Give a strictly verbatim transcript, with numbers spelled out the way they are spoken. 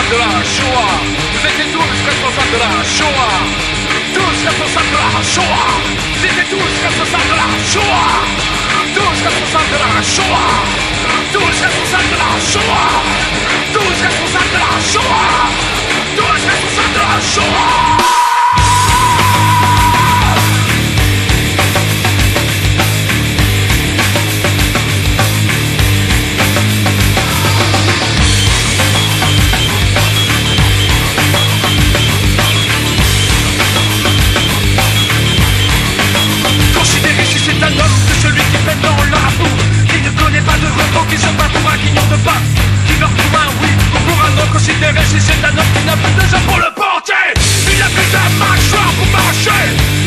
responsables de la Shoah. Vous étiez tous responsables de la Shoah. Tous responsables de la Shoah. Vous étiez tous responsables de la Shoah. Tous responsables de la Shoah. Tous responsables de la Shoah. Tous responsables de la Shoah. Tous responsables de la Shoah. Qui se bat pour un guignon de pain, qui meurt pour un oui ou pour un non. Considéré si c'est un homme qui n'a plus de jambes pour le porter. Il n'a plus de mâchoire pour marcher.